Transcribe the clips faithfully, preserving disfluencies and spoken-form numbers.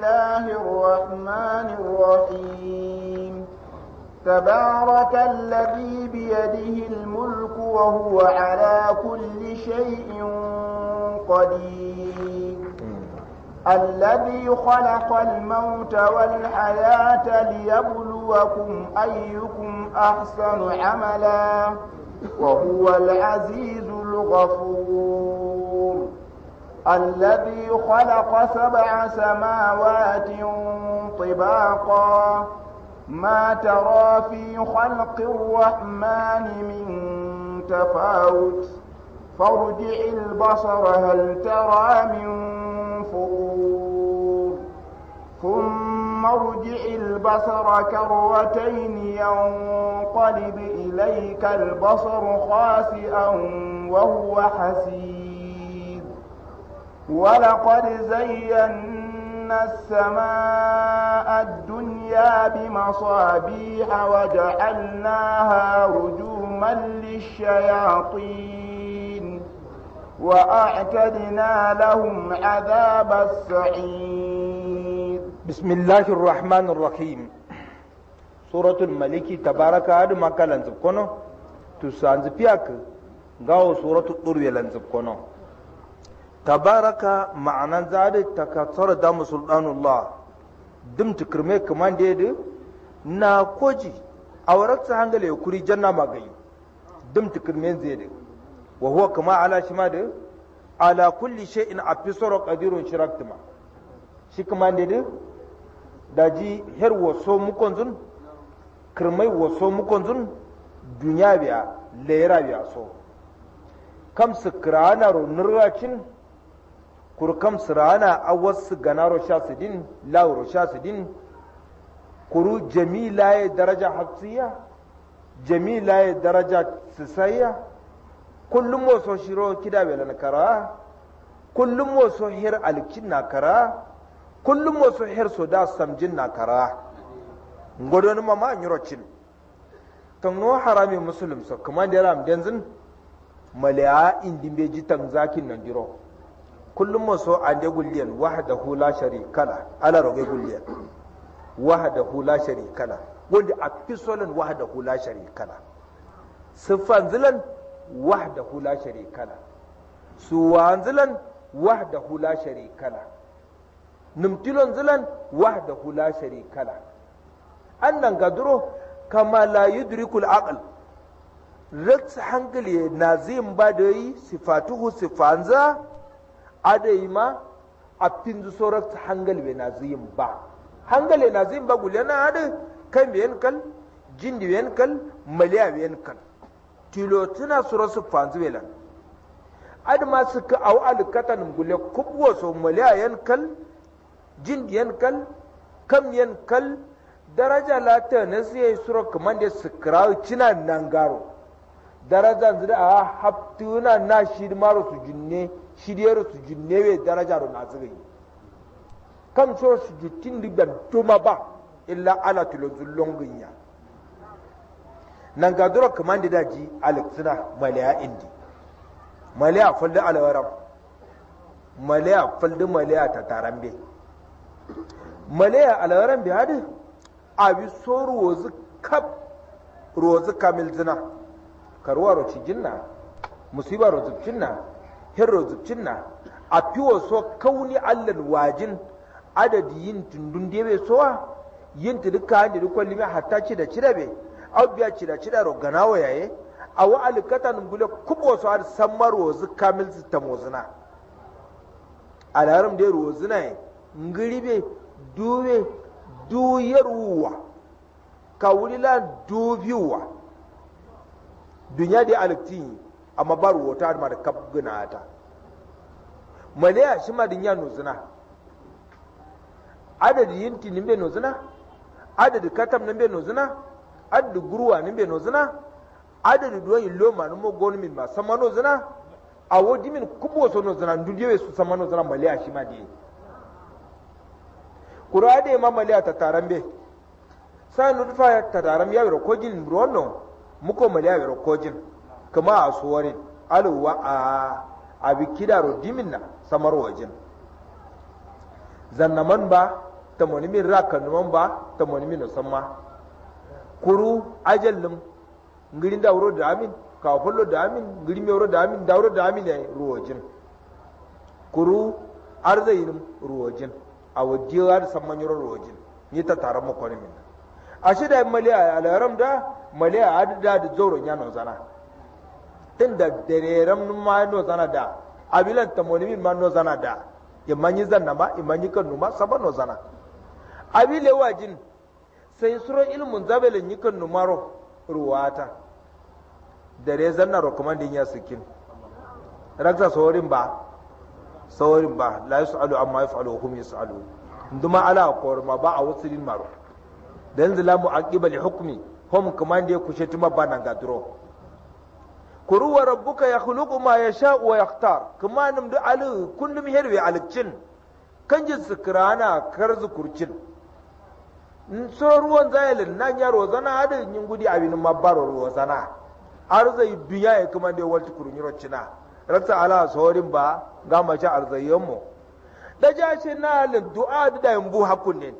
الله الرحمن الرحيم تبارك الذي بيده الملك وهو على كل شيء قدير الذي خلق الموت والحياة ليبلوكم أيكم أحسن عملا وهو العزيز الغفور الذي خلق سبع سماوات طباقا ما ترى في خلق الرحمن من تفاوت فارجع البصر هل ترى من فطور ثم ارجع البصر كرتين ينقلب إليك البصر خاسئا وهو حسير ولقد زينا السماء الدنيا بمصابيح وجعلناها رجوما للشياطين وأعتدنا لهم عذاب السعير. بسم الله الرحمن الرحيم. سورة الملك تبارك هذا ما كان لنزبكونه تسانز بياك غاو سورة الطور لنزبكونه تبارك معنى زاد تكثر دام سلطان الله دم تكرمه كمان ديد نا كوجي أورك هنگل يكوري جنة ما غي دم تكرمه زيد وهو كما على شماده على كل شيء أبصر قدير شركتما شي كمان ديد daji her waso mukonzun kirmai waso mukonzun duniya biya lera biya so kam su kirana ro nirracin kur kam su rana awas ganaro shasidin lauro shasidin kuru jamila ya daraja hafsiya jamila ya daraja sisayya kullum waso shiro kida bela na kara kullum waso her alkin na kara kullum wasu herso da samjin na kara ngodon mama an yurocin tanno harami muslim so kuma da ram denzin malaya indin beji tan zakin nan jiro kullum wasu ande gulliyan wahdahu la sharika la ala roge gulliyan wahdahu la sharika la wanda a fisolan wahdahu la sharika la sifan zilan wahdahu la sharika la suwan zilan wahdahu la sharika la numtilon zilan wahdahu la sharika la annan gaduro kama la yudrikul aql rats hankali nazim badai sifatuhu sifanza adaima apinzu sorat hangal be nazim ba hangal nazim ba gulena ade kan biyan kal jindi biyan kal maliya biyan kal tilotuna surasu fanzu welan adma suka aw alkatan gule kubwo so maliya yan kal jindiyan kal kam yan kal daraja lata na siya sura kaman da sikra cina nangaro daraja zira a haftuna na shidmaro su junne shidiyar su junne we daraja ro na zigai kam so su juttin diban tuma ba illa ala tuluzulun ginya nan ga dura kaman da daji alexina maliya indi maliya falda alawaram maliya falda maliya ta tarambe malaya alawaran bi hadi abi so rozu kap rozu kamil zina karwa ro jinna musiba ro zubcinna her ro zubcinna a fiwo so kauni allan wajin adadi yin tundun debe sowa yin tudka handi dukkan limi hatta ci da cirabe abiya ci da cira ro ganawa yaye awa alkatan gule kubo so har samar rozu kamil ta mozuna alaram de rozuna ngiribe duwe duyarwa kawulila dubiwa dunya da alakti amma bar wata ma da kabgina ta malaya shi ma dunya nuzuna adadi yinti nimbe nuzuna adadi katam nimbe nuzuna adadi gurwa nimbe nuzuna adadi duwan loma numo gonu min ma sama nuzuna awodi min kubo so nuzuna nduliye su sama nuzuna malaya shi ma dai kura da ma maliya ta tarambe sai nu fa ta taram ya ro kojin brono muko maliya ro kojin kuma a suwarin alwa a abi kida ro diminna samar wajin zannaman ba tamoni min raka numan ba tamoni min samma kuru ajallum ngirin da wuro da amin ka follo da amin ngirin me wuro da amin da wuro da amin ne ruwajin kuru arzayin ruwajin a wajiya da samman yoro ruwajin ni ta taron mu kwani min a shi da maliya alaram da maliya adada da zauron ya nozana tun da dareram ma nozana da abilan tamoni min ma nozana da imanyi zanna ma imanyi kanu ma saba nozana abile wajin sai suro ilmun zabelin yikan numaro ruwata dare zanna recommending ya sikin rakza saurin ba saurin ba la yusalu amma yafalu hum yusalu nduma ala korma ba a wasilin maro dan zalamu aqiba li hukmi hum commande ku shetima banan gadro kuru wa rabbuka yakhluqu ma yasha wa yakhtar kuma nim da alu kullum herwe alcin kanjin sukrana karzu kurcin so ruwan zayalin nan yaro zana hadin yin gudi abin mabaro ruwa zana arzai dunya ya kuma da walti kurnyiro cina raksa ala saurin ba ga mace arzayyan mu da jashi na lin du'a da yambu hakun ne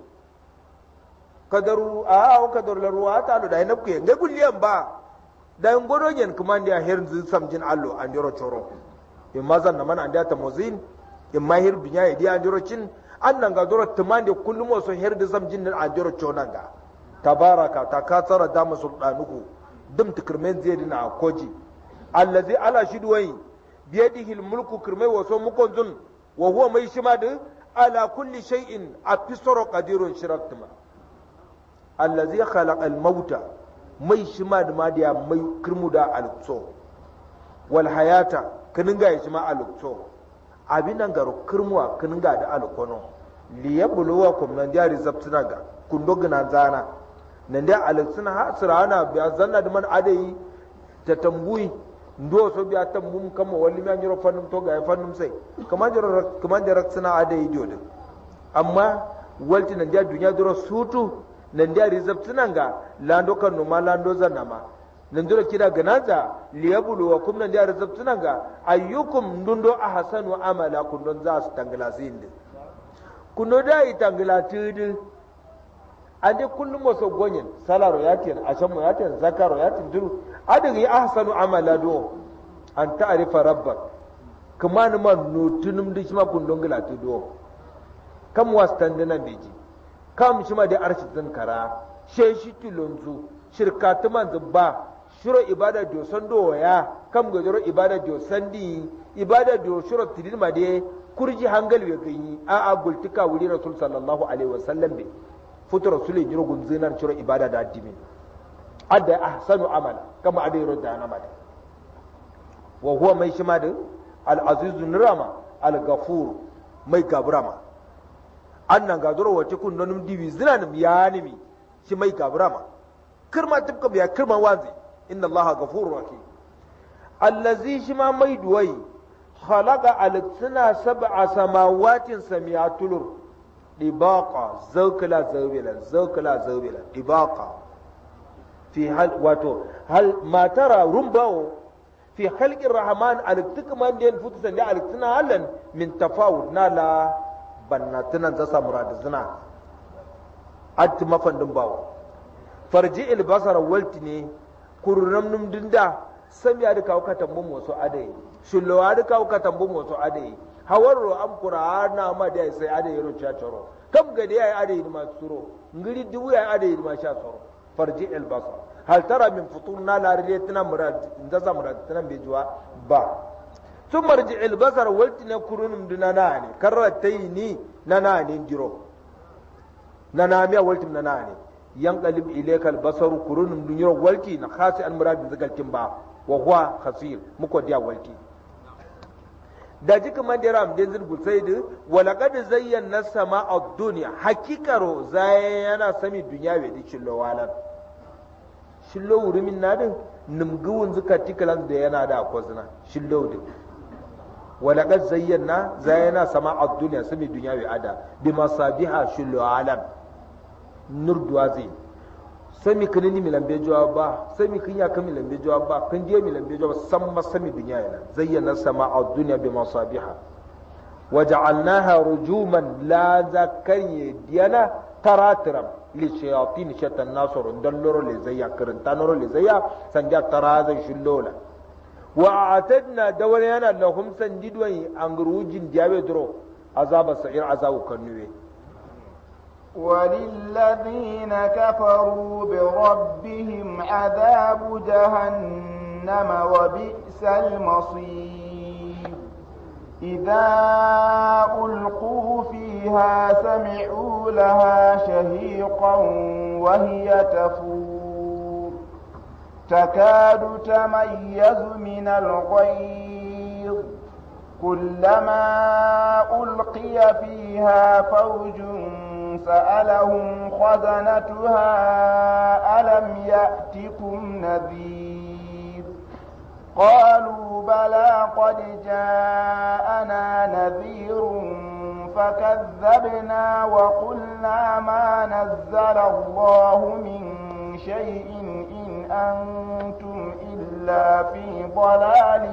kadaru a kadar ruwa ta da ina ku ga gulliyan ba da ngodo yen kuma da herin samjin allo an jiro choro in mazan na man an da ta muzin in mahir dunya ya dia jiro cin annan ga dora tumande kullum wasu her da zamjin nan a jiro chonan ga tabaraka ta katsara da musuldanuhu dum tikirmen zai dina koji allazi ala shidwai biyadihi almulku kirmai waso mukonzun wa huwa mai shima da ala kulli shay'in afisaro qadirun shiraktuma allazi khalaqa almauta mai shima da madiya mai kirmu da alqso wal hayata kinin ga shima alqso abinan garo kirmuwa kinin ga da alkono liyabluwa kum nan jari zabtuna ga kundo gina zana nan da alaksuna ha sirana biya zanna da man adai ta tambui ndo so biya tambum kama walli man jiro fannum to ga fannum sai kama jiro kama jiro suna adai jodo amma walti nan da dunya duro sutu nan da rizabtuna ga lando kan no ma lando zanna ma nan duro kida ganaza liyabluwa kum nan da rizabtuna ga ayyukum dundo ahsanu amala kundon za su tangala zinde kuno da itangala tudu ande kullum wasu gonyin salaro yatin ashamu yatin zakaro yatin duru adigi ahsanu amala do an ta'rifa rabbak kuma ni man notunum di shima kundon gala tudu kam wastan dana beji kam shima da arshi zan kara she shi tulunzu shirkatu man zubba shiro ibada do sando ya kam gajoro ibada do sandi ibada do shiro tidin ma de kurji hangal we ganyi a a gultika wuri rasul sallallahu alaihi wasallam be futu rasul jiro gunzinar shiro ibada da addini adda ahsanu amala kama adai rodda na mata wa huwa mai shima da al aziz nirama al ghafur mai gabrama annan gadoro wace kun nanum diwi zinanim ya nimi shi mai gabrama kirma tibka biya kirma wazi inna allaha ghafurur rahim allazi shima mai duwai khalaqa al-sina sab'a samawatin sami'atul dibaqa zawkala zawbila zawkala zawbila dibaqa fi hal wato hal ma tara rumbawo fi khalqi ar-rahman al-tikman den futusan da al-sina halan min tafawud nala bannatuna za sa murad zina at mafandin bawo farji al-basara waltini kurram num dinda samiya da kawo katambun wasu adai shullowa da kawo katambun wasu adai hawarro am qur'ana ma da sai adai yaro cha choro kam ga da yayi adai ma suro ngiri dubu yayi adai ma sha suro farji al basar hal tara min futunna la riyatina murad inda za murad tanan bai juwa ba sun marji al basar waltina kurunum dinana ne karrataini nana ne jiro nana miya waltin nana ne yanqalib ilayka al basaru kurunum dunyiro walti na khasi al murad zagalkin ba wa huwa khasir muko dia walti da jika man dira am denzin gulsaid wa laqad zayyana samaa ad-dunya hakikaro zayyana sami dunya we di shillo walan shillo wurumin nadin numguwun zakati kalan da yana da akwazna shillo din wa laqad zayyana zayyana samaa ad-dunya sami dunya we ada bi masabiha shillo alam nur duwazi sami kanini milambe jawab ba sami kinya kan milambe jawab ba kan je milambe jawab san ma sami dunya yana zayyana sama'a dunya bi masabiha waja'alnaha rujuman la zakariye diyana taratiram li shayatin shatan nasr dalloro le zayya karanta noro le zayya sanja tarazan shillola wa a'tadna dawriyana lahum sandidwai angrujin diabe dro azaba sa'ir azabu kanuwe وللذين كفروا بربهم عذاب جهنم وبئس المصير إذا ألقوا فيها سمعوا لها شهيقا وهي تفور تكاد تميز من الغيظ كلما ألقي فيها فوج سألهم خزنتها ألم يأتكم نذير قالوا بلى قد جاءنا نذير فكذبنا وقلنا ما نزل الله من شيء إن أنتم إلا في ضلال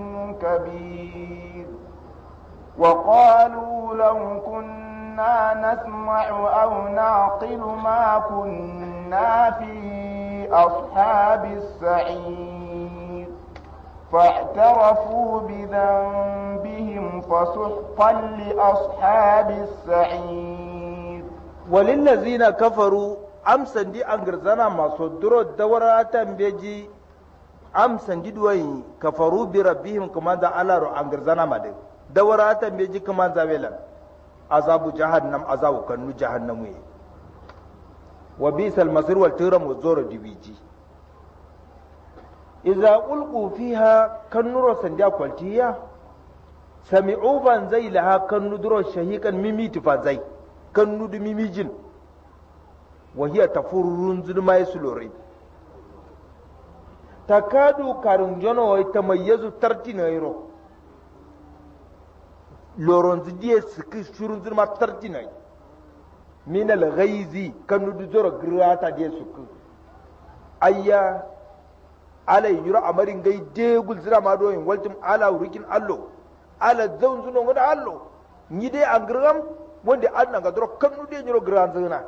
كبير وقالوا لو كنا نسمع أو نعقل ما كنا في أصحاب السعير فاعترفوا بذنبهم فسحقا لأصحاب السعير وللذين كفروا أمسن دي أنجرزانا ما صدروا الدورة بيجي أمسن دي دوي كفروا بربهم كما دا على رو أنجرزانا ما دي دورة بيجي كما زاويلا azabu jahannam azabu kanu jahannamu ye wa bisal masir wal tiram wa zoro dibiji idza ulqu fiha kanuro sandiya kwaltiya sami'u ban zai laha kanu duro shahikan mimi tifazai kanu du mimijin wa hiya tafurrun zulma yasuluri takadu karun jono wa tamayyazu tartina yiro loronzi diye siki shurun zirma tartinai min al-ghaizi kanu du zoro grata diye suku ayya ala yura amarin gai degul zira ma doyin waltum ala urikin allo ala zaun zuno wani allo ni dai an gram wanda an ga zoro kanu de nyoro gran zina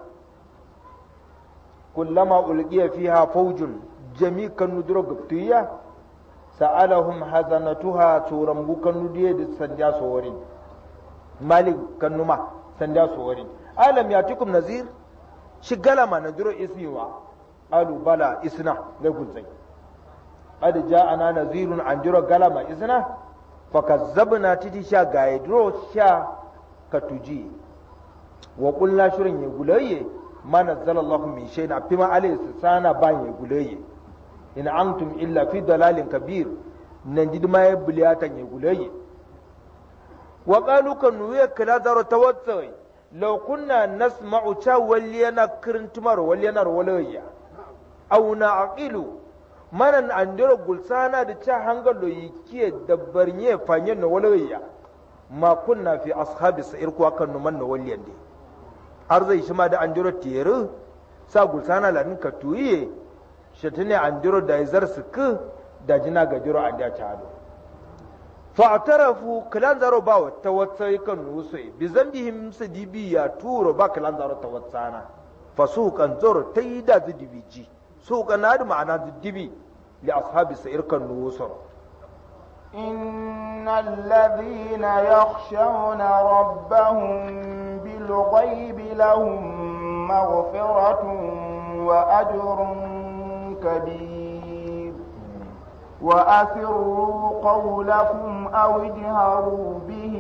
kullama ulqiya fiha fawjun jami kanu duro gabtiya sa'alahum hazanatuha turam kanu diye da sanja sowarin malik kannuma sanda sowarin alam yatikum nazir shigala ma nadiro isniwa alu bala isna ga guzai ad ja'ana nazirun an jiro galama isna fakazzabna titi sha gaye diro sha katuji wa qulna shirin ya gulaye ma nazzalallahu min shay'in afima alayhi sana ban ya gulaye in antum illa fi dalalin kabir nan didma ya buliyatan ya gulaye wa qalu kanu ya kala zaro tawatsai law kunna nasma'u cha waliyana kirintumar waliyana walaya aw na'qilu manan andiro gulsana da cha hangalo yikiye dabbarnye fanye no walaya ma kunna fi ashabi sa'ir ko kan numan no waliyan de har zai shi ma da andiro tere sa gulsana la ninka tuye shatane andiro da izar suku da jina ga jiro an da chado fa'tarafu kalan zaro bawo tawatsai kan nusai bi zambihim sadibi ya turo ba kalan zaro tawatsana fasuqan zaro tayida zidibiji suqan da ma'ana zidibi li ashabi sa'ir kan nusar innal ladhina yakhshawna rabbahum bil ghaibi lahum maghfiratun wa ajrun kabir وأسروا قولكم أو اجهروا به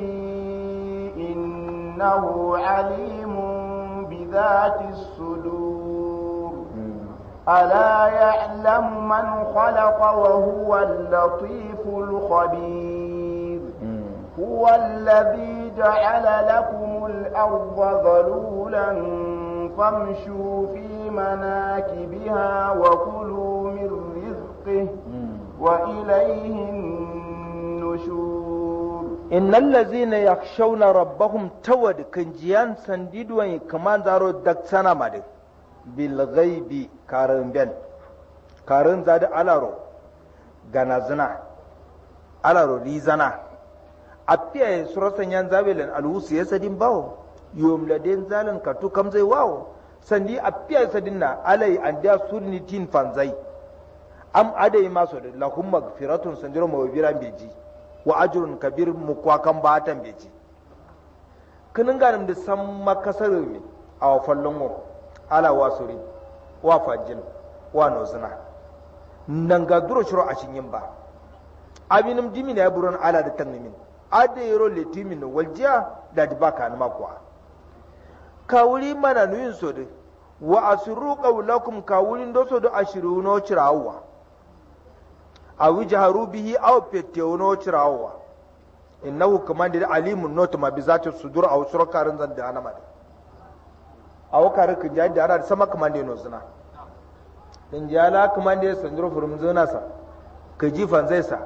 إنه عليم بذات الصدور ألا يعلم من خلق وهو اللطيف الخبير هو الذي جعل لكم الأرض ذلولا فامشوا في مناكبها وكلوا من رزقه وإليه النشور إن الذين يخشون ربهم تود كنجيان سنديد وين كمان زارو دكسانا مادي بالغيب كارن بين كارن زاد على رو غنازنا على رو ليزنا apiya surasan yan zabelan alhusu ya sadin bawo yom laden zalan ka to kam zai wawo sandi apiya sadin na alai an da surni tin fanzai am adai maso da lahum magfiratun sanjiro mawabiran beji wa ajrun kabir mukwakan batan beji kinin ganin da san makasar mi a fallon wo ala wasuri wa fajin wa nozuna nan ga duro shiro a shin ba abinum dimin ya buron ala da tannimin ade yoro letimin waljiya da dibaka na makwa kawuri mana nuyin so de wa asru qawlakum kawurin do so do ashiru no cirawa awi jaharu bihi aw pettewo no cirawa innahu kamande alimun not ma bi zati sudur aw surakarin zan da anama de aw kare kin jaji da ara sama kamande no zina din jala kamande sandro furum zuna sa kaji fanzai sa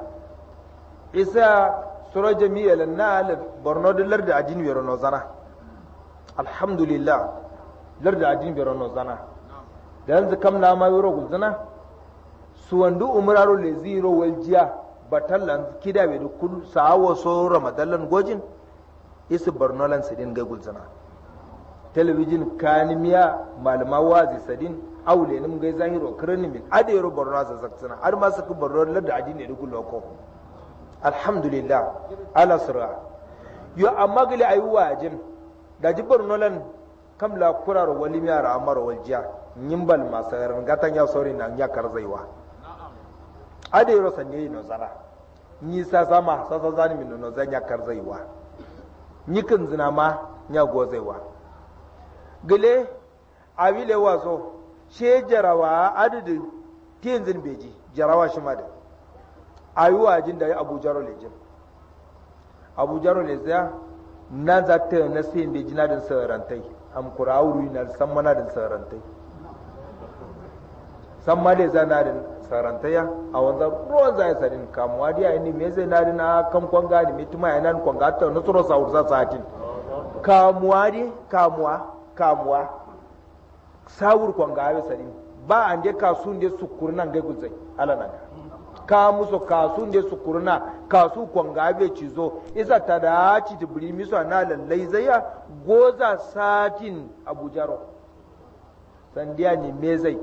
isa sura jami'a lanna al borno dillar da ajin wero no zana alhamdulillah lar da ajin wero no zana da yanzu kam na ma wero gulzana su wandu umraro le zero waljiya batallan kida be da kul sawo so ramadalan gojin isu borno lan sidin ga gulzana television kanimiya malama wazi sadin aule nim ga zahiro kirani min adero borno za zaksana har ma saka borno lar da ajin ne da guloko alhamdulillah ala sura yo amma gali ayi wajin da jibar nolan kamla kurar wali mi ara amara waljiya nyimbal masayar gatan ya sori na nya karzaiwa ade ro sanye no zara ni sa sama sa sa zani min no zanya karzaiwa ni kan zina ma nya gozaiwa gele awile wazo she jarawa adadu tenzin beji jarawa shi ma da ayuwa jin da Abu Jaro lejin Abu Jaro lezya na zata na sai da jina din sarantai am kurawuri na san mana din sarantai san ma da zana din sarantaya a wanzan ruwan zai sadin kamuwa dia ni me zai na din a kan kwanga ni mituma yana kwanga ta no soro sa ursa satin kamuwa di kamuwa kamuwa sawur kwanga ya sadin ba an je kasun de sukurnan ga guzai alana ka musu kasu da su kurna kasu kwanga bai cizo isa ta da ci ta buri misu na lallai zaya goza satin abujaro sandiya ne me zai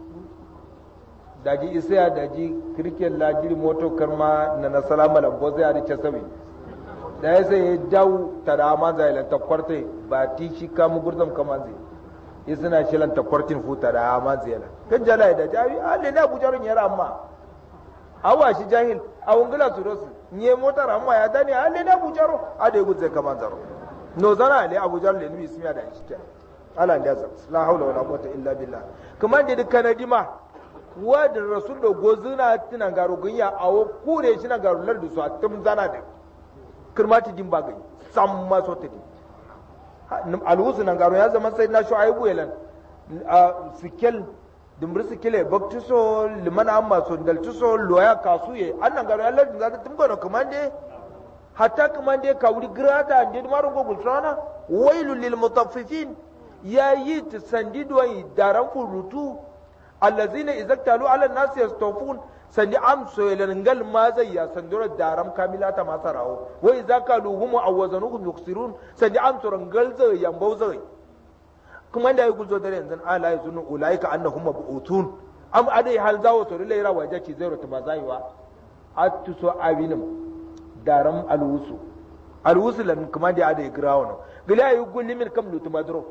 daji isa ya daji kirkin lajiri moto karma na nasala malam goza ya da sabi da ya sai ya dawo ta da ma zai lanta kwartai ba ti shi kamu gurzam kaman zai isa na shi lanta kwartin futa da ma zai la kan jala da jawi alle na abujaro ne amma awa shi jahil a wungula su rosu nye motar amma ya dani alle na bujaro a da yagud zai kama zaro no zana ale abu jaro le nuyi ismiya da shi ke ala da zan la haula wala quwwata illa billah kuma da duk kanadima wa da rasul da gozuna tunan garo gunya awo kure shi na garo lardu su a tum zana da kirmati din ba gai sam ma so tadi alhusu nan garo ya zama sai na shu'aibu yalan a sikel dumbrisi kile baktuso liman amma so daltuso loya kasuye annan garo Allah din zata tumgono kamande hatta kamande ka wuri grata ande maro go gultrana wailul lil mutaffifin yayi tsandido yi daran furutu allazina izaktalu ala nas yastawfun sandi amso yelangal ma zai ya sandura daram kamilata masarawo wa izakaluhum awazanuhum yuksirun sandi amso rangal zai yambau zai kuma da ya guzo dare yanzu ala ya zunu ulaika annahum mab'utun am adai hal zawo to rile rawa jaci zai rota mazaiwa atuso abinim daram alwusu alwusu lan kuma da adai grawon gila yi gullimin kam lutu madro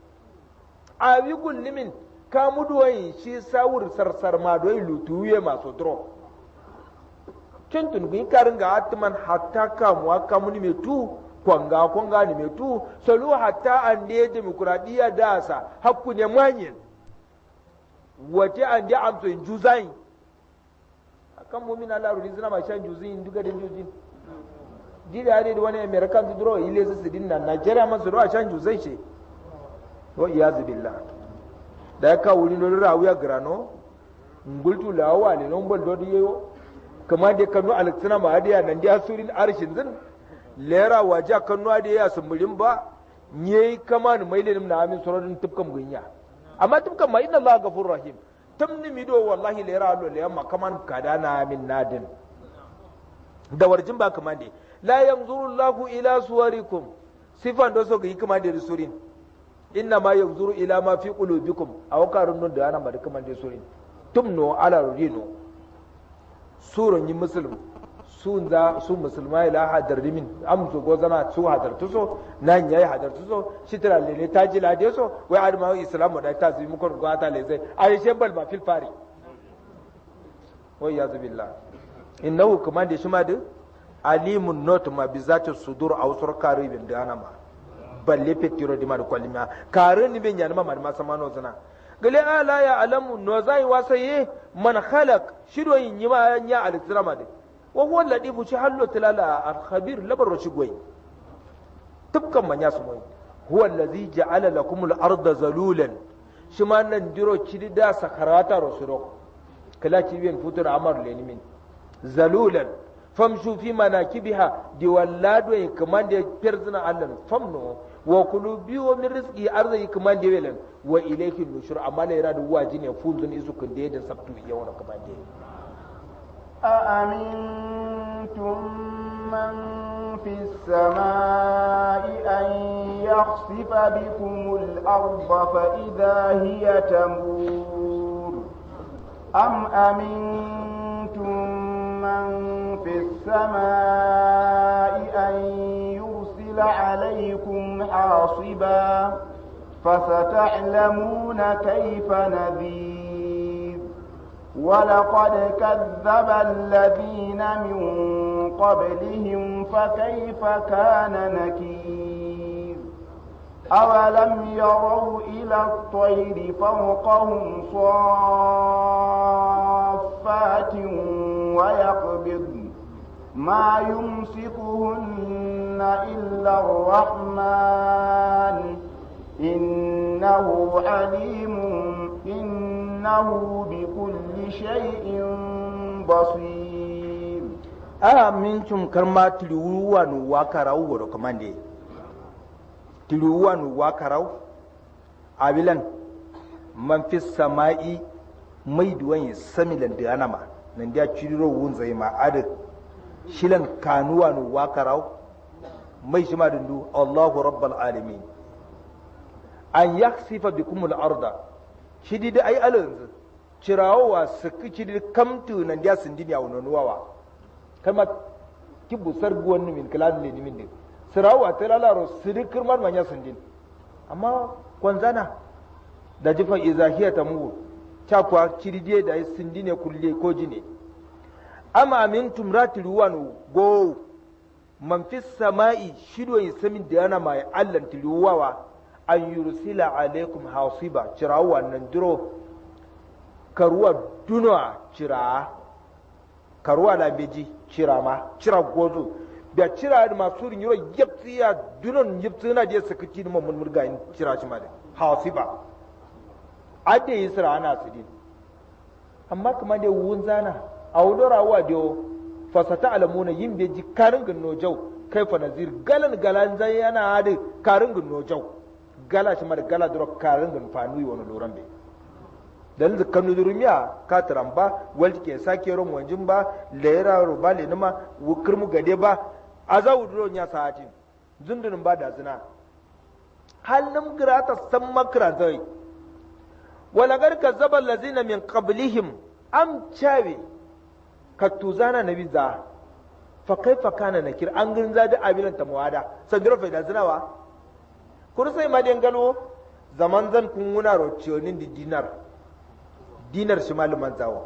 awi gullimin ka muduwai shi sawur sarsar ma doyi lutuye masu dro tuntun gun karin ga atman hatta kamuwa kamuni mai tu kwanga kwanga ne mai tu salu hatta an da demokradiya da sa hakku ne manyin wace an da amso in juzai akan mu'min Allah rudi zina ma shan juzin duga da juzin dida hade da wani american su duro ile su din nan Nigeria man su duro shan juzai ce wa iyaz billah da ya kawo wuri don rawuya grano ngultu lawa ne non bol do yeyo kama da kanu alexana ma hadiya nan da surin arshin zin lera waje kanu hadiya sumburin ba nye kama ni mai lenim na amin sorodin tubkam gunya amma tubkam ma inna Allah ghafur rahim tamni mido wallahi lera allo le amma kaman kada na amin nadin da warjin ba kaman de la yanzuru Allahu ila suwarikum sifan do so ga hikma da surin inna ma yanzuru ila ma fi qulubikum aw karun nun da ana ma da kuma da surin tumno ala rino surun yi muslim sun za su musulmai la hadar rimin amsu go zana su hadar tuso nan yayi hadar tuso shitira lele taji la de so wai adama islamu da ta zimi kon go ta le sai ai shebal ma fil fari wai yazu billah innahu kuma da shi ma da alimun not ma bi zati sudur aw sur karibin da ana ma balle fetiro di ma da kwalima karin ni bin yanma ma ma sama no zana gale ala ya alamu no zai wasaye man khalaq shido yin yima ya al-tirama da wa huwa al-latifu shi hallo tilala al-khabir labar shi goyi tubkan manya su mai huwa allazi ja'ala lakum al-ardha zalulan shi ma nan diro kidida sakarata rusuro kala kibiyan futur amar lenimin zalulan famshu fi manakibiha di wallado ya kaman da firzina allan famno wa kulu biyo min rizqi arzai kaman da welan wa ilayhi nushur amma la iradu wajine fulzun isu kun da yadin sabtu yawon kaman da أأمنتم من في السماء أن يخسف بكم الأرض فإذا هي تمور أم أمنتم من في السماء أن يرسل عليكم حاصبا فستعلمون كيف نذير ولقد كذب الذين من قبلهم فكيف كان نكير أولم يروا إلى الطير فوقهم صافات ويقبضن ما يمسكهن إلا الرحمن إنه عليم إنه بكل شيء بصير أأمنتم كما تلووا نواكراو وركماندي تلووا نواكراو أبلان من في السماء ميدوين سميلن ديانما ننديا تشيرو ونزي ما أدك شيلن كانوا نواكراو مي شما دندو الله رب العالمين an yaksifa bikumul arda shidi da ai alanzu cirawa suka cidi kamtu nan dia sindini awon nuwawa kama kibu sarguwan min kalan ne min din sirawa ta lalaro sidikir man manya sindin amma kwanzana da jifa izahiya ta mu ta kwa cidi da sindine kulle ko jine amma amintum ratiruwan go man fis sama'i shido yin samin da yana mai allan tiruwawa an yursila alaikum hasiba cirawa nan duro karuwa dunwa cira karuwa la beji cira ma cira gozo da cira da masu rin yoro yaptiya dunon yaptina je sakati mun mun murga in cira shi ma da hasiba ade yisra ana sidin amma kuma da wunzana a wudorawa da fasata alamuna yin beji karin ganno jau kaifa nazir galan galan zai yana hade karin ganno jau gala shi mara gala duro karin gan fanu wani loran be dan da kanu durumiya ka taramba walti ke sake ron wanjin ba lera ro ba le nima wukir mu gade ba azawu duro nya saati zundun ba da zina hal nam grata san makra zai wala gar kazzaba allazina min qablihim am chawi ka tuzana nabi za fa kaifa kana nakir an gin za da abilan tamwada sandiro fa da zinawa kursai ma den galo zaman zan kun wuna rocionin di dinar dinar shi maluman zawo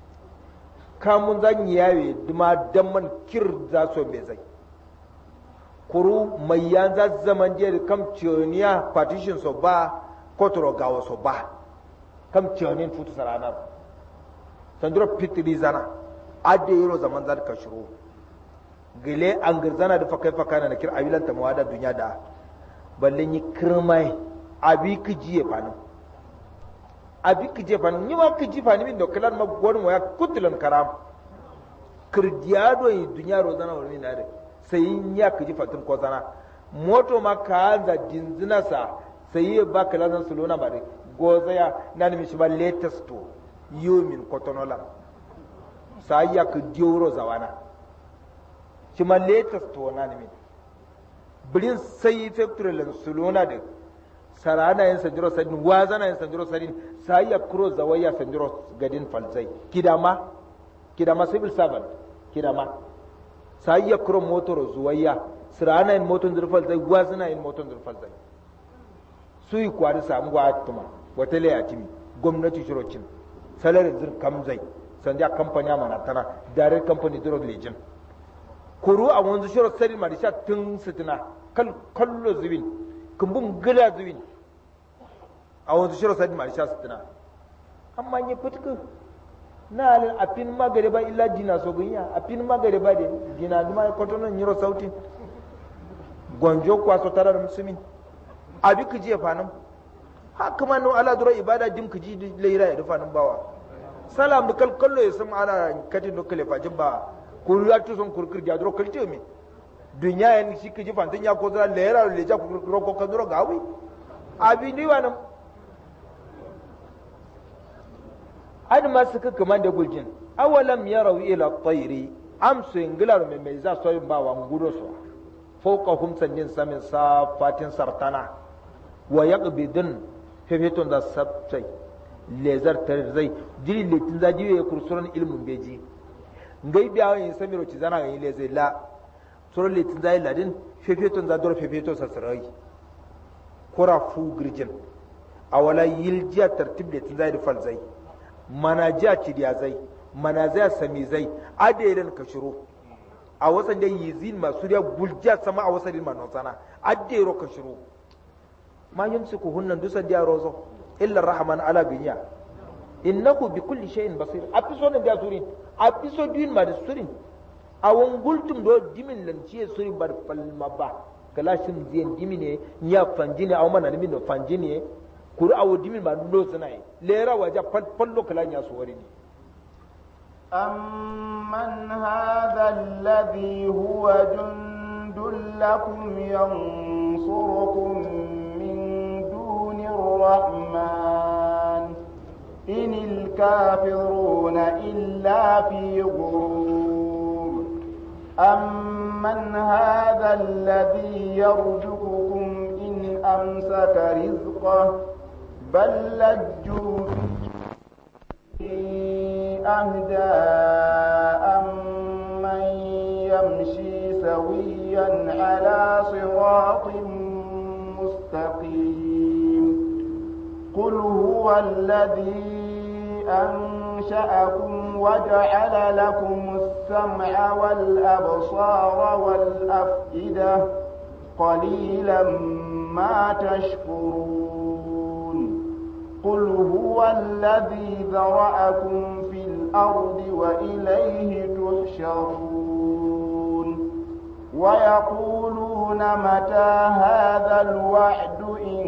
kamun zan yawe duma damman kir za so be zai kuru mai yan za zaman je kam cioniya partition so ba kotoro gawo so ba kam cionin futu sarana sandro pitri zana ade yero zaman zan ka shiro gele an girzana da fakai fakana na kir abilan ta mawada duniya da balle yi kirmai abi ki jiye fanin abi ki jiye fanin ni ma ki ji fanin min da kalan ma gwanin waya kutulan karam kirdiyado yi duniya rozana wani na da sai ya ki ji fatin ko zana moto ma ka za dinzina sa sai ya ba kalan su lona bare gozaya na ni shi ba latest to yomin kotonola sai ya ki dioro zawana shi ma latest to na ne bilin sai factory lan sulona da sarana yin sanjiro sadin wazana yin sanjiro sadin sai ya kuro zawaya sanjiro gadin falzai kidama kidama civil servant kidama sai ya kuro motor zuwaya sarana yin motor zurfal zai wazana yin motor zurfal zai su yi kwari samu wa tuma wata laya timi gwamnati shirocin salarin zir kamzai sanda kamfani mana tana direct company zero legion kuru a wanzu shiro sadin ma da sha tun sitina kallo zubin kumbun gila zubin a wanzu shiro sadin ma da sha sitina amma yi fitkun na alin a fin magare ba illa dina so gunya a fin magare ba da dina duma ya kwatonan yiro sauti gwanjo kwaso tara da musulmi abi ku je fanin haka ma no ala dura ibada dim ku ji leira ya dufanin bawa salam da kalkallo ya san ana katin do kale fajin ba ko ya to son kurkur ja duro kalce me dunya yan shi ku ji fantin ya ko zara leira le ja kurkur ko ka duro gawi abi ni wannan an ma suka kaman da guljin awalam yarau ila at-tayri amsu ingilar me me za so yin bawa ngudo so fawqahum sannin samin safatin sartana wa yaqbidun fefeton da sabtai lezar tarzai jiri letin za jiwe ya kursuran ilmin beji ngai biya yin samiro ci zana yin lezai la sura letin za ladin fefeton za dor fefeton sasarai kora fu girjin awala yiljiya tartib letin za da falzai manajiya ci diya zai manazaya sami zai adairan kashiro a wasan da yizin masu riya guljiya sama a wasan ilman nasana adairo kashiro ma yumsiku hunnan dusan dia rozo illa rahman ala binya innahu bi kulli shay'in basir apiso ne dia surin apiso duin ma da surin awon gultum do dimin lanciye surin bar falma ba kalashin ziyan dimine nya fanjine aw mana min fanjine kuru awo dimin ma do sunai lera waja fallo kalanya suwari ne amman hadha alladhi huwa jundul lakum yansurukum الرحمن إن الكافرون إلا في غرور أمن هذا الذي يرزقكم إن أمسك رزقه بل لجوا في أهدى أمن يمشي سويا على صراط مستقيم قل هو الذي أنشأكم وجعل لكم السمع والأبصار والأفئدة قليلا ما تشكرون قل هو الذي ذرأكم في الأرض وإليه تحشرون ويقولون متى هذا الوعد إن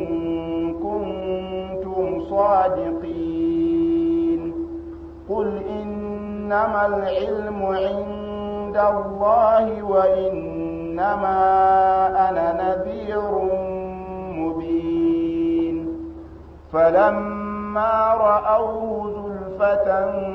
صادقين قل إنما العلم عند الله وإنما أنا نذير مبين فلما رأوه زلفة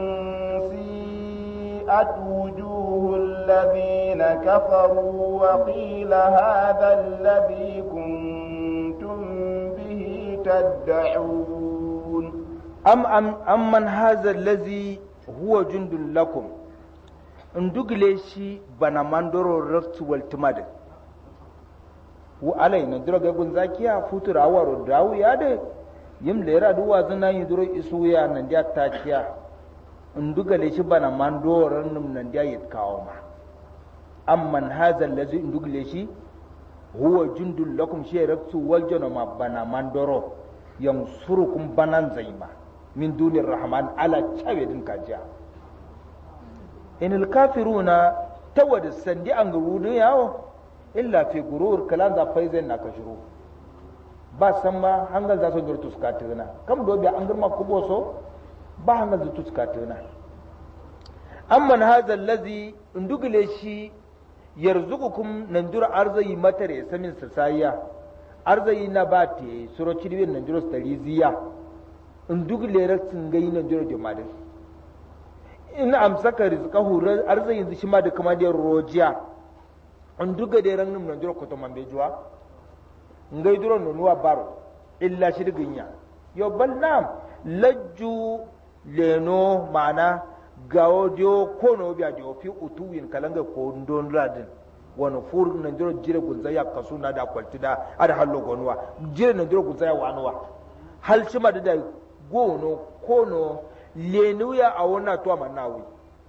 سيئت وجوه الذين كفروا وقيل هذا الذي كنتم به تدعون am am amman hadha allazi huwa jundul lakum ndugle shi bana mandoro raftu wal tumad wa alai na duro ga gun zakiya futura awaro dawu ya de yim lera duwa zana yi duro isu ya nan dia takiya ndugale shi bana mandoro num nan dia yit kawo ma amman hadha allazi ndugle shi huwa jundul lakum shi raftu wal janama bana mandoro yansurukum banan zaima min dunir rahman ala chawedin kajiya inil kafiruna tawad sandi an gurudu yawo illa fi gurur kalan da faizan na kashuru ba san ma hangal za su gurtu skatuna kam do biya an gurma kuboso ba hangal zu skatuna amman hadha allazi ndugile shi yarzuqukum nandura arzai matare samin sasaya arzai na bate suro chidibin nandura stariziya ndug lera tsingai nandura jomade in amsaka rizqahu arzai yanzu shi ma da kama da rojiya unduga de ran num nan jiro ko to mambe juwa ngai duro no nuwa baro illa shirginya yo balnam lajju leno mana gawo dio kono biya dio fi utuwin kalanga ko ndon ladin wani fur nan jiro jire gunza ya kasu na da kwaltida ada hallo gonwa jire nan jiro gunza ya wanwa hal shima da gono kono lenu ya awona to manawi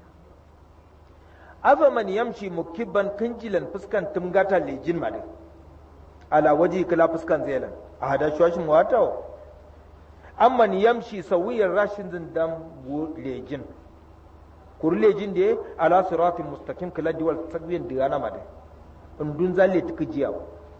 ava man yamshi mukibban kinjilan fuskan tumgata lejin madin ala waji kala fuskan zelan a hada shwashin wata amma ni yamshi sawiyar rashin zindan lejin kur lejin de ala siratin mustaqim kala diwal sagwiyan digana madin undun zalle tuka jiya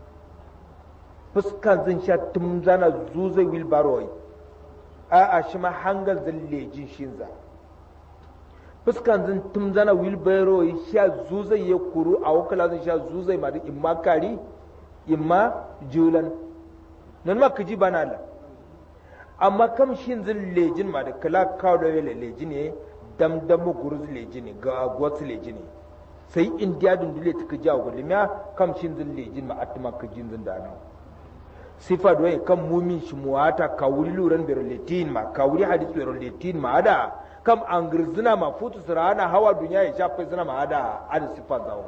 fuskan zin sha tumzana zuzai wilbaroi a a shi ma hangal zallejin shinza fuskan zin tumzana wilbaroi sha zuzai ya kuru a wakala zin sha zuzai madin imma kari imma julan nan ma kaji bana Allah amma kam shin zin lejin ma da kala kawo da lejin ne damdamu guruz lejin ne ga gwats lejin ne sai indiya dundule ta kaji a gulmiya kam shin zin lejin ma atma kajin zin da nan sifa doye kam mumin shi muwata kawuri luran berletin ma kawuri hadis berletin ma ada kam angirzina ma futu sirana hawa duniya ya shafa zina ma ada ada sifa zawo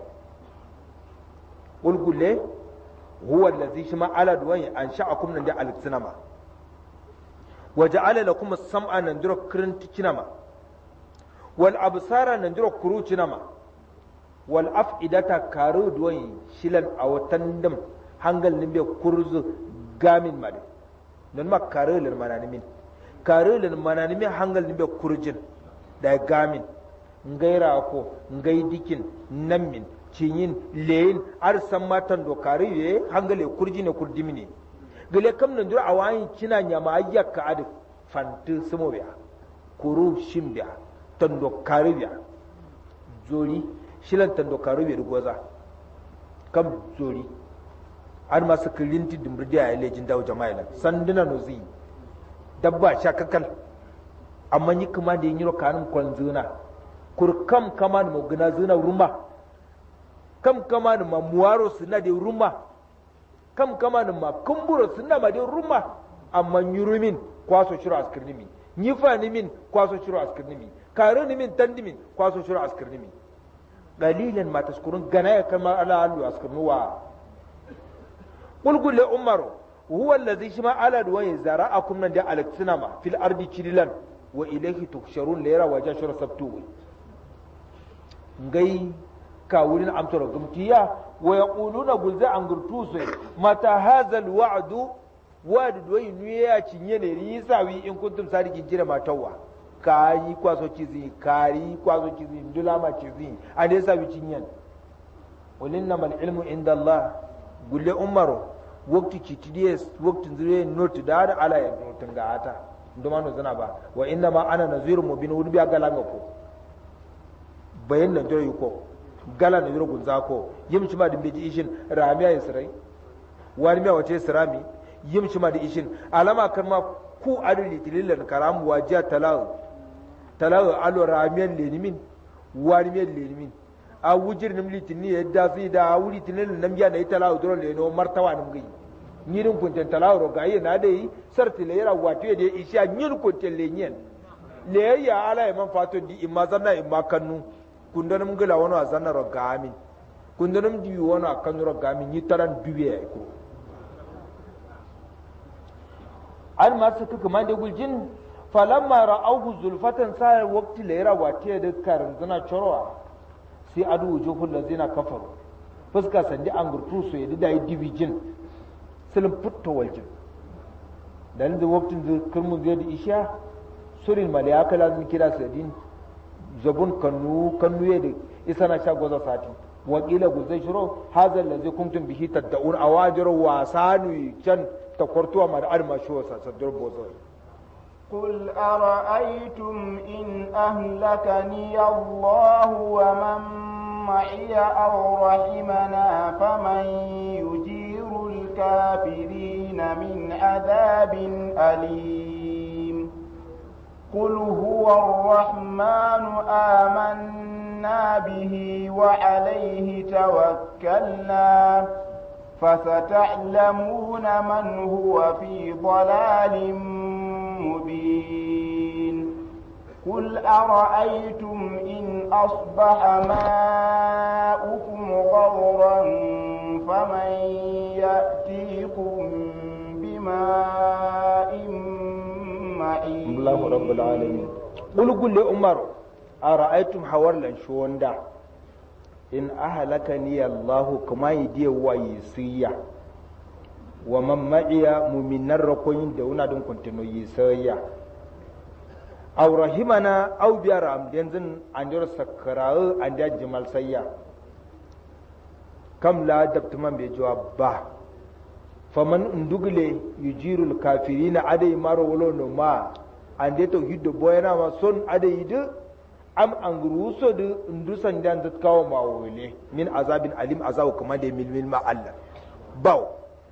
ulgulle huwa allazi shima ala duwai an sha'akum nan da al-sinama wa ja'ala lakum as-sam'a nan duro kirinti cinama wal absara nan duro kuru cinama wal af'idata karu duwai shilan awtandam hangal nimbe kurzu gamin made nan ma karu lil mananimin karu lil mananimin hangal nimbe kurjin da gamin ngaira ko ngai dikin nammin cinyin leyin arsan matan dokari ye hangale kurji ne kurdimi ne gele kam nan dura awayin kina nyama ayyaka adu fantu sumo biya kuru shimbiya tan dokari biya zori shilan tan dokari biya goza kam zori har masu kilinti dumburdiya ya lejin dawo jama'a sanduna nozi dabba shakakal amma ni kuma da yin yiro kanun kwanzuna kurkam kama mu gina zuna ruma kam kama ma muwaro suna da ruma kam kama ma kumburo suna ma da ruma amma yurumin kwaso shiro askirnimi nyifa ni min kwaso shiro askirnimi kare ni min tandimin kwaso shiro askirnimi qalilan ma tashkurun gana ya kama ala alu askirnuwa qul qul li umaru huwa alladhi shima ala duwai zara'akum nan da alaksinama fil ardi chililan wa ilayhi tuhsharun layra waja shiro sabtu ngai ka wurin amsar gumtiya wa yaquluna gulza an gurtusu mata hazal wa'du wa'du doyi nuya cinye ne risawi in kuntum sadiqin jira matawa kayi kwaso cizi kari kwaso cizi ndulama cizi ane sabi cinyen walinna mal ilmu inda Allah gulle umaru wakti citidiyes wakti zure not da da ala ya tunga ata nduma no zana ba wa inna ma ana nazirun mubin wudi biya galanga ko bayan nan doyi ko gala na yiro gunza ko yim shi ma da beji ishin ramiya yisrai wani miya wace sirami yim shi ma da ishin alama kan ma ku aduli tilillan karam wajiya talawu talawu alo ramiyan lenimin wani miyan lenimin a wujir nim litini ya da fi da wuri tilillan nam ya na talawu dole leno martawa nim gai nyirin kunten talawu ro gaye na dai sarti le yara wato ya isha nyir kunten lenyen le ya ala ya man fato di imma zanna imma kannu kundanum gila wani a zanna rogamin kundanum diwi wani a kanu rogamin yi taran duwe ya ko an masu kuka ma da guljin falamma ra'auhu zulfatan sa waqti la yara wate da karin zana chorwa sai adu wujuhul lazina kafaru fuska sandi an gurtu su yadi da yi diwijin silin putto waljin dan da waqtin da kirmun zai da isha surin malaka lazim kira sadin zabun kannu kannu yede isana sha goza sati wakila guzai shiro hazal ladzi kuntum bihi tad'un awajir wasanu can takortuwa mar arma sho sa sadur bozo قل أرأيتم إن أهلكني الله ومن معي أو رحمنا فمن يجير الكافرين من عذاب أليم قل هو الرحمن آمنا آمنا به وعليه توكلنا فستعلمون من هو في ضلال مبين قل أرأيتم إن أصبح ماؤكم غورا فمن يأتيكم بماء معين الله رب العالمين قل قل لعمر أرأيتم حورلا شوندا إن أهلكني الله كما يدي ويسيا ومن معي مؤمن الرقين دونا دون كنتنو يسيا أو رحمنا أو بيارام دينزن أنجر سكراء أنجا جمال سيا كم لا دبتمان بجواب با فمن اندوغلي يجير الكافرين عدي مارو ولو نما أنجي توحيد بوينا وصن عدي يدو أم أنغروسو دو اندوسان دان تتكاو ماولي من عذاب عليم عذاب كما دي مل مل ما الله باو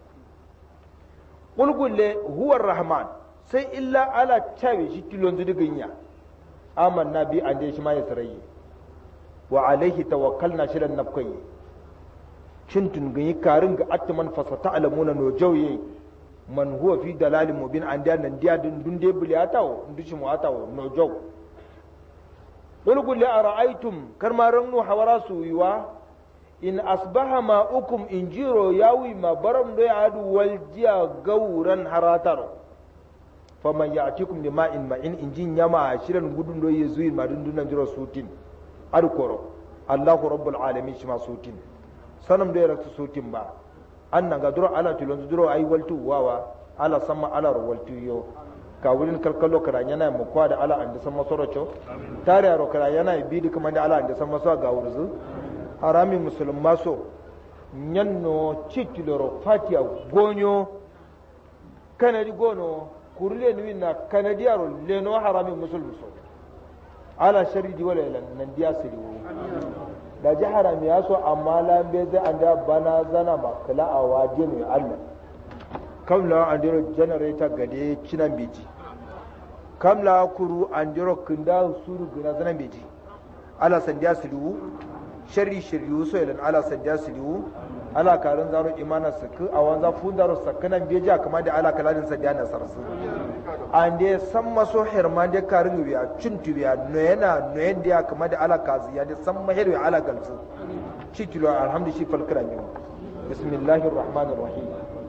قل قل هو الرحمن sai illa ala cawe shi kilon zu diganya amanna bi an dai shi ma ya sarayi wa alaihi tawakkalna shiran nafkai cin tun ganyi karin ga atman fasata alamuna no jawye man huwa fi dalalin mubin an da nan dia dun dun dai buliyata wo ndushi mu atawo no jaw dole kulli ara'aytum karmaran nu hawarasu yiwa in asbaha ma'ukum injiro yawi ma baram do ya adu wal jiya gauran harataro faman ya atikum da ma'in ma'in injin yama shirin gudun doye zuyin ma dundunan jira sutin alkoro Allahu rabbul alamin shi ma sutin sanam da ya rakta sutin ba annan ga duro ala tulon duro ai waltu wawa ala sama ala waltu yo ka wurin kalkalo kara yana mu kwa da ala an da sama sorocho tare aro kara yana bi da kuma da ala an da sama so ga wurzu harami musulma so nyanno cikiloro fatiya gonyo kanadi gono kurle ni na kanadiyaro leno harami musulmi so ala shari di wala lan nan diya siri wo da ji harami ya so amma la be zai an da bana zana makala a waje ne Allah kamla an diro generator gade kinan beji kamla kuru an diro kinda suru gina zana beji ala san diya siri wo shari shiri so lan ala san diya siri wo ala karin zaro imana saka a wanza fundaro sakanan beja kamar da ala kaladin sadiya na sarsu an da san maso hirma da karin biya cintu biya no yana no yanda ya kamar da ala kazi ya da san mahir ya ala galsu shi kilo alhamdulillah fal kiran bismillahir rahmanir rahim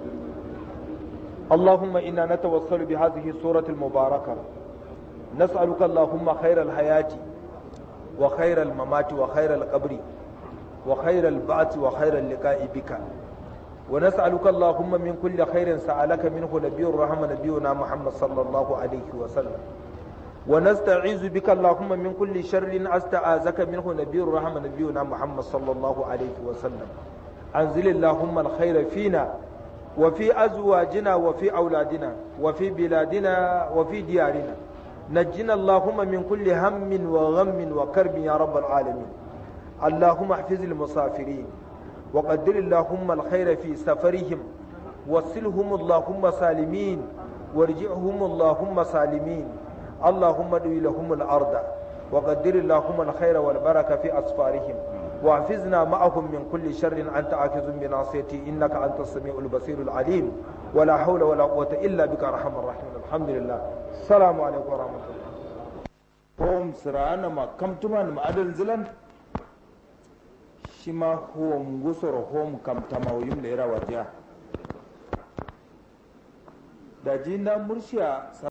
اللهم إنا نتوسل بهذه السورة المباركة نسألك اللهم خير الحياة وخير الممات وخير القبر وخير البعث وخير اللقاء بك ونسألك اللهم من كل خير سألك منه نبي الرحمة نبينا محمد صلى الله عليه وسلم ونستعيذ بك اللهم من كل شر أستعاذك منه نبي الرحمة نبينا محمد صلى الله عليه وسلم أنزل اللهم الخير فينا وفي أزواجنا وفي أولادنا وفي بلادنا وفي ديارنا نجنا اللهم من كل هم وغم وكرب يا رب العالمين اللهم احفظ المسافرين وقدر اللهم الخير في سفرهم وصلهم اللهم سالمين وارجعهم اللهم سالمين اللهم ادوي لهم الأرض وقدر اللهم الخير والبركة في أسفارهم واحفظنا معهم من كل شر أنت عاكز بناصيتي إنك أنت السميع البصير العليم ولا حول ولا قوة إلا بك أرحم الراحمين الحمد لله السلام عليكم ورحمة الله هم سرانا ما كم تمان ما أدل زلن شما هو مغسر هم كم تماويم ليرا وجه دا جينا مرشيا